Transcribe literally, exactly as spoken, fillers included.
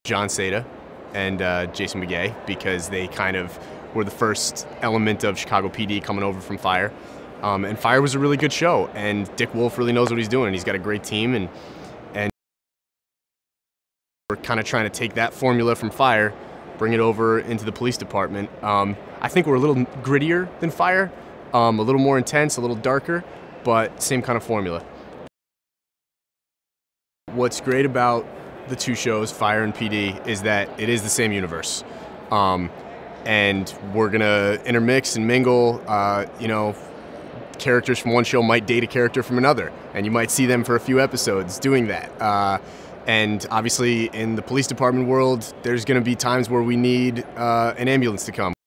John Seda and uh, Jason McGay, because they kind of were the first element of Chicago P D coming over from Fire. Um, and Fire was a really good show, and Dick Wolf really knows what he's doing. He's got a great team, and and we're kind of trying to take that formula from Fire, bring it over into the police department. Um, I think we're a little grittier than Fire, um, a little more intense, a little darker, but same kind of formula. What's great about the two shows, Fire and P D, is that it is the same universe. Um, and we're gonna intermix and mingle, uh, you know, characters from one show might date a character from another, and you might see them for a few episodes doing that. Uh, and obviously in the police department world, there's gonna be times where we need uh, an ambulance to come.